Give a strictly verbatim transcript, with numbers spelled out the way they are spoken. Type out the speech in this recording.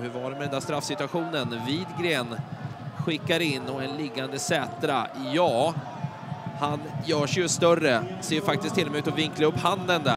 Hur var det med den där straffsituationen? Widgren skickar in och en liggande Sätra. Ja, han görs ju större. Ser faktiskt till och med ut att vinkla upp handen där.